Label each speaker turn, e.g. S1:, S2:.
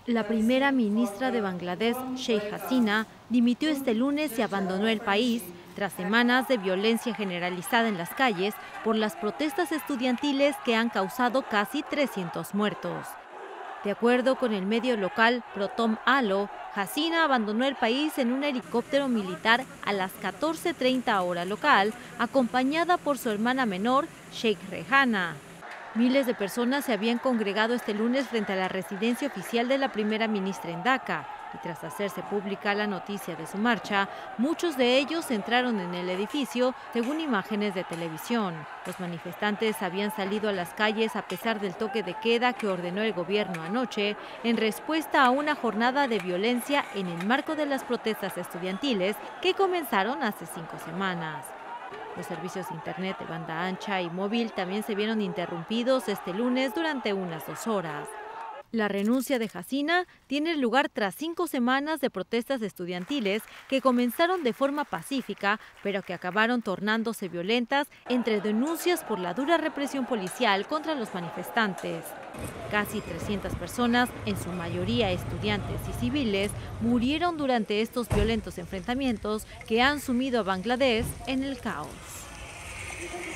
S1: La primera ministra de Bangladesh, Sheikh Hasina, dimitió este lunes y abandonó el país tras semanas de violencia generalizada en las calles por las protestas estudiantiles que han causado casi 300 muertos. De acuerdo con el medio local Protom Alo, Hasina abandonó el país en un helicóptero militar a las 14:30 hora local, acompañada por su hermana menor, Sheikh Rehana. Miles de personas se habían congregado este lunes frente a la residencia oficial de la primera ministra en Daca, y tras hacerse pública la noticia de su marcha, muchos de ellos entraron en el edificio, según imágenes de televisión. Los manifestantes habían salido a las calles a pesar del toque de queda que ordenó el gobierno anoche, en respuesta a una jornada de violencia en el marco de las protestas estudiantiles que comenzaron hace 5 semanas. Los servicios de internet de banda ancha y móvil también se vieron interrumpidos este lunes durante unas 2 horas. La renuncia de Hasina tiene lugar tras 5 semanas de protestas estudiantiles que comenzaron de forma pacífica, pero que acabaron tornándose violentas entre denuncias por la dura represión policial contra los manifestantes. Casi 300 personas, en su mayoría estudiantes y civiles, murieron durante estos violentos enfrentamientos que han sumido a Bangladesh en el caos.